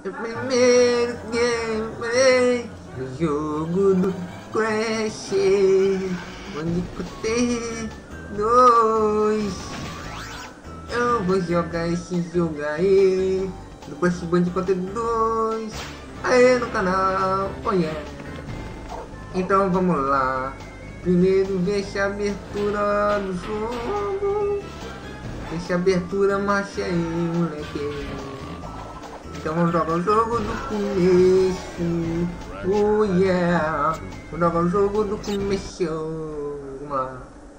O primeiro gameplay do jogo do Crash Bandicoot 2. Eu vou jogar esse jogo aí do Crash Bandicoot 2 aí no canal. Oh yeah. Então vamos lá. Primeiro deixa a abertura do jogo. Deixa a abertura, marcha aí, moleque. Então vamos jogar o jogo do começo. Oh yeah. Vamos jogar o jogo do começo. Vamos lá.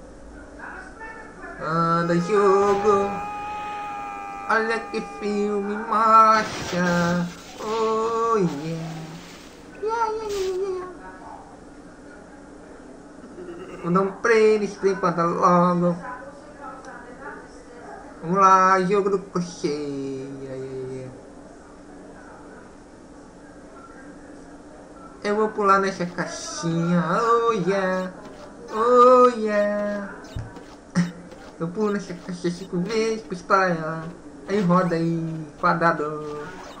Anda jogo. Olha que filme marcha. Oh yeah. Yeah, yeah, yeah, yeah. Vou dar um play nesse trem pra dar logo. Vamos lá, jogo do crochê. Eu vou pular nessa caixinha. Oh yeah. Oh yeah. Eu pulo nessa caixinha 5 vezes pra espalhar. Aí roda aí, quadrado.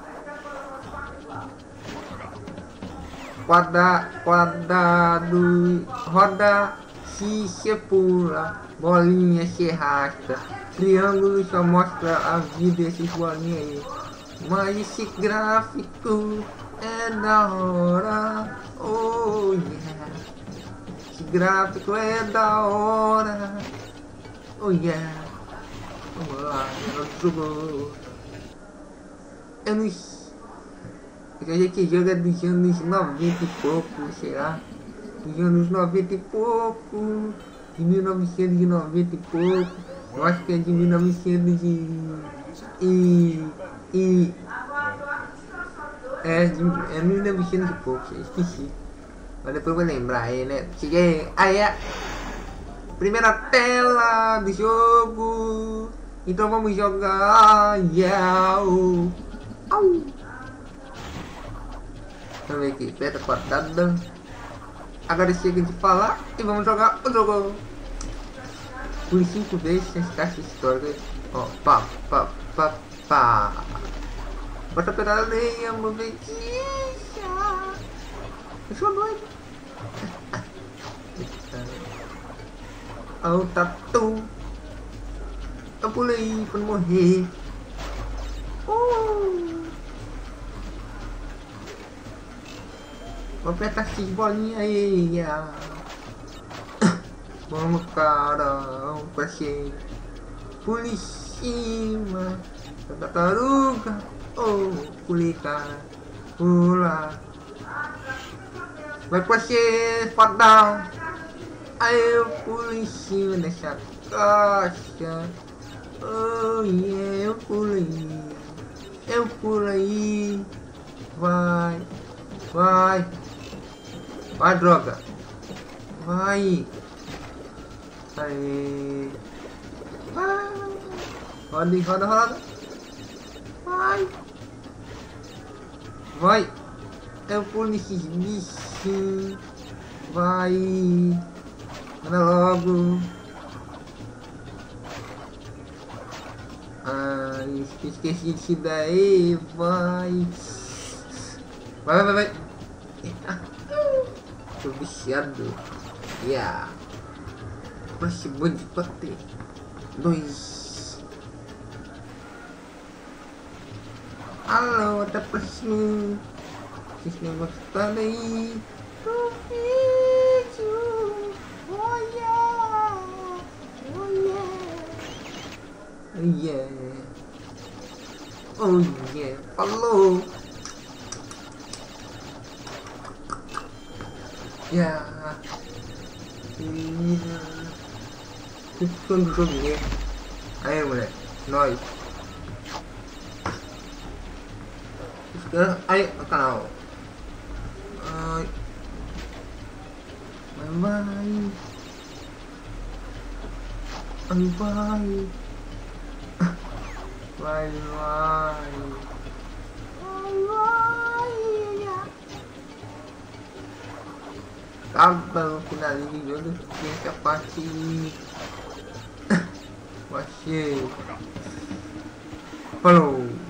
Quadrado. Roda, se você pula. Bolinha se arrasta. Triângulo só mostra a vida desses bolinhas aí. Mas esse gráfico é da hora. Oh yeah. Esse gráfico é da hora. Oh yeah. Vamos lá, jogo. Eu não sei. A gente joga dos anos 90 e pouco, sei lá. Dos anos 90 e pouco. De 1990 e pouco. Eu acho que é de 1900 é 1900 e pouco, esqueci. Mas depois eu vou lembrar aí, né? Cheguei. Aí é primeira tela do jogo. Então vamos jogar. Yeah. Au. Vamos ver aqui, aperta quadrada. Agora chega de falar e vamos jogar o jogo. Por 5 vezes sem caixa histórica. Ó, pá. Bota pela areia, molequinha. Eu sou doido. Ó, o tatu. Eu pulei pra não morrer. Vou apertar essas bolinhas aí. Vamos, cara, passei por cima da tartaruga. Oh, pulei, cara, pula. Vai passei, fadão. Aí eu pulo em cima dessa caixa. Oh yeah, eu pulo aí. Vai, droga. Vai. Aí. Roda. Vai. Eu pulo nesses bichos. Vai. Anda logo. Ai, esqueci disso daí. Vai. Tô viciado. Yeah. Crash Bandicoot 2. Halo, até a próxima. Vocês não gostaram aí do vídeo? Oh yeah. Oh yeah. Falou. Yeah. Ficando joguinho. Aí, moleque, nós. Aí, o canal. Ai. Vai. Acaba no finalzinho de jogo, tem essa parte. Achei. Falou.